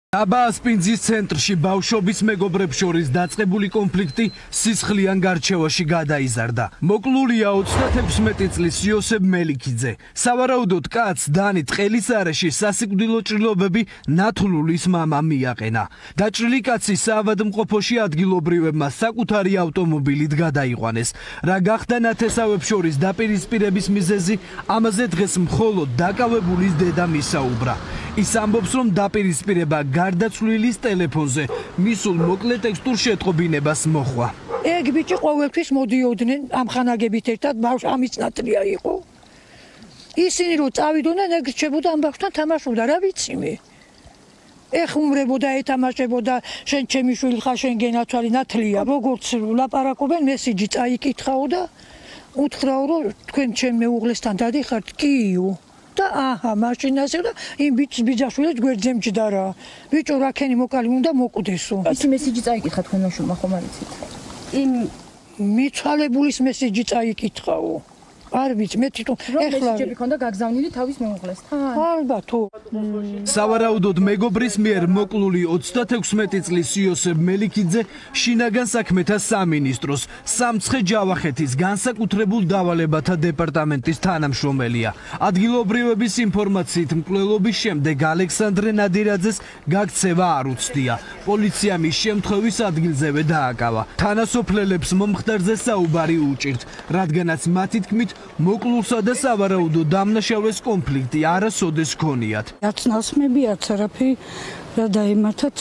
ასპინძის ცენტრში ბავშვობის მეგობრებს შორის დაწყებული კონფლიქტი სისხლიან გარჩევაში გადაიზარდა. მოკლულია 36 წლის იოსებ მელიქიძე. სავარაუდოდ კაცს დანი ტყელის არეში სასიკვდილო ჭრილობები ნათლულის მამამ მიაყენა. დაჭრილი კაცი საავადმყოფოში ადგილობრივებმა საკუთარი ავტომობილით გადაიყვანეს. რა გახდა ნათესავებს შორის დაპირისპირების მიზეზი, ამაზე დღეს მხოლოდ დაკავებულის დედა მისაუბრა. ის ამბობს, რომ დაპირისპირება გარდაცვლილის ტელეფონზე მისულ მოკლე ტექსტურ შეტყობინებას მოხვა. ეგ ბიჭი ყოველთვის მოდიოდნენ ამ ხანაგებით ერთად, ბავშვი ამის ნათლია იყო. ისინი რო წავიდოდნენ, ეგ რჩებოდა ამ ბავშვთან თამაშობდა, რა ვიცი მე. ეხუმრებოდა, ეთამაშებოდა, შენ ჩემი შვილი ხარ, შენ გენაცვალი ნათლია. როგორც ლაპარაკობენ, მესიჯი წაიკითხაო და უთხრაო, რომ თქვენ ჩემ მეუღლესთან დადიხართ? კიო. და აჰა, მაშინაზე და იმ ბიძაშვილებს გვერდზე მჯდა რა. ბიჭო რაქენი მოკალი უნდა მოკვდესო. ის მესიჯი წაიკითხა თქვენ მაშულმა ხომ არ იცით? იმ მიცვალებულის მესიჯი წაიკითხაო. არ ვიცი, მე თვითონ ეხლა მესიჯები ქონდა გაგზავნილი თავის მეუღლესთან? ალბათო. სავარაუდოდ მეგობრის მიერ მოკლული 36 წლის იოსებ მელიქიძე შინაგან საქმეთა სამინისტროს სამცხე ჯავახეთის განსაკუთრებულ დავალებათა დეპარტამენტის თანამშრომელია. ადგილობრივების ინფორმაციით მკვლელობის შემდეგ ალექსანდრე ნადირაძეს გაქცევა არ უცდია. პოლიცია მის შემთხვევის ადგილზევე დააკავა. თანასოფლელებს მომხდარზე საუბარი უჭირთ, რადგანაც მათი თქმით მოკლულსა და სავარაუდო დამნაშავეს კონფლიქტი არასოდეს ჰქონიათ. რაც ნასმები არც არაფერი რა დაემართათ.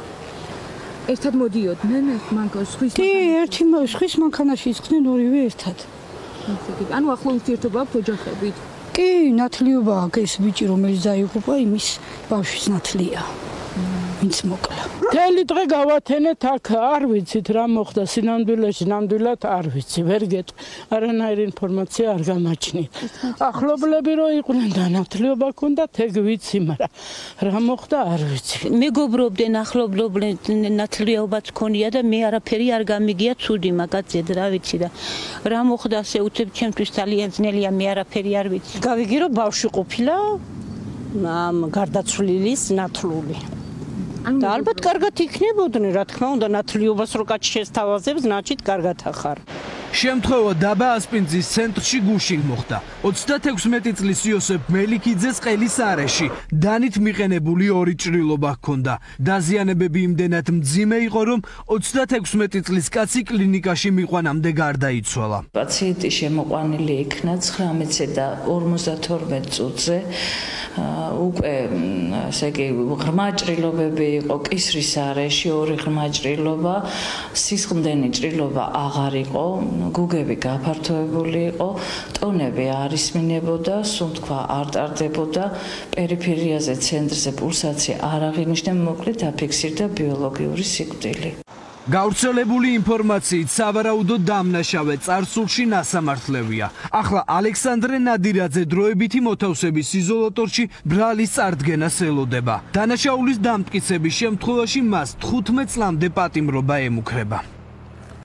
ერთად მოდიოდნენ სხვის სხვის მანქანაში ისხდნენ ორივე ერთად. ანუ ახლო ურთიერთობა აქვს ოჯახებით? კი, ნათლიობა აქვს ეს ბიჭი, რომელიც დაიღუპა, იმის ბავშვის ნათლია. ვინც მოკლა. მთელი დღე გავათენეთ აქ, არ ვიცით რა მოხდა სინამდვილეში, ნამდვილად არ ვიცი, ვერ გეტყვი, არანაირი ინფორმაცია არ გამაჩნია. ახლობლები რო იყვნენ და ნათლიობა ჰქონდათ, ეგ ვიცი, მაგრამ რა მოხდა არ ვიცი. მეგობრობდნენ, ახლობლობდნენ, ნათლიობაც ჰქონია და მე არაფერი არ გამიგია, ცუდი მაგაცია და რა ვიცი და რა მოხდა ასე უცებ ჩემთვის ძალიან ძნელია, მე არაფერი არ ვიცი. გავიგე რომ ბავშვი ყოფილა ამ გარდაცვლილის ნათლული. და ალბათ კარგად იქნებოდნენ, რა თქმა უნდა, ნათლიობას რო კაცი შესთავაზებს, ნაჩით კარგად ახარ. შემთხვევა დაბა ასპინძის ცენტრში გუშინ მოხდა. 36 წლის იოსებ მელიქიძეს ყელის არეში დანით მიყენებული ორი ჭრილობა ჰქონდა. დაზიანებები იმდენად მძიმე იყო, რომ 36 წლის კაცი კლინიკაში მიყვანამდე გარდაიცვალა. პაციენტი შემოყვანილი იქნა 19 და 52 წუთზე. უკვე ესე იგი ღრმა ჭრილობები იყო კისრის არეში, ორი ღრმა ჭრილობა, სისხლდენი ჭრილობა აღარ იყო, გუგები გაფართოებული იყო, ტონები არ ისმინებოდა, სუნთქვა არ ტარდებოდა, პერიფერიაზე ცენტრზე პულსაცია არ აღინიშნა, მოკლედ დაფიქსირდა ბიოლოგიური სიკვდილი. გავრცელებული ინფორმაციით სავარაუდოდ დამნაშავე წარსულში ნასამართლევია. ახლა ალექსანდრე ნადირაძე დროებითი მოთავსების იზოლატორში ბრალის წარდგენას ელოდება. დანაშაულის დამტკიცების შემთხვევაში მას 15 წლამდე პატიმრობა ემუქრება.